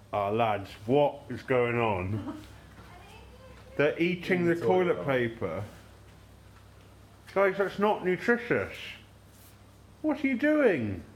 Ah, lads, what is going on? They're eating the toilet paper. Guys, that's not nutritious. What are you doing?